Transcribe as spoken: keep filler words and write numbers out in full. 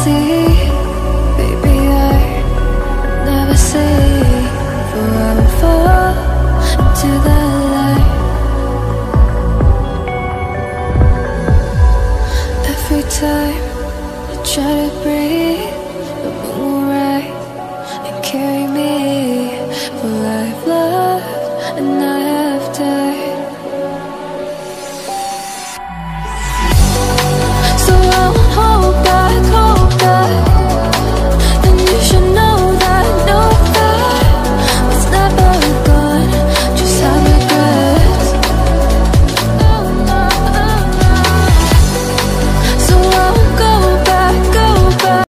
see, baby, I never say, for I will fall into the light. Every time I try to breathe, the moon will rise and carry me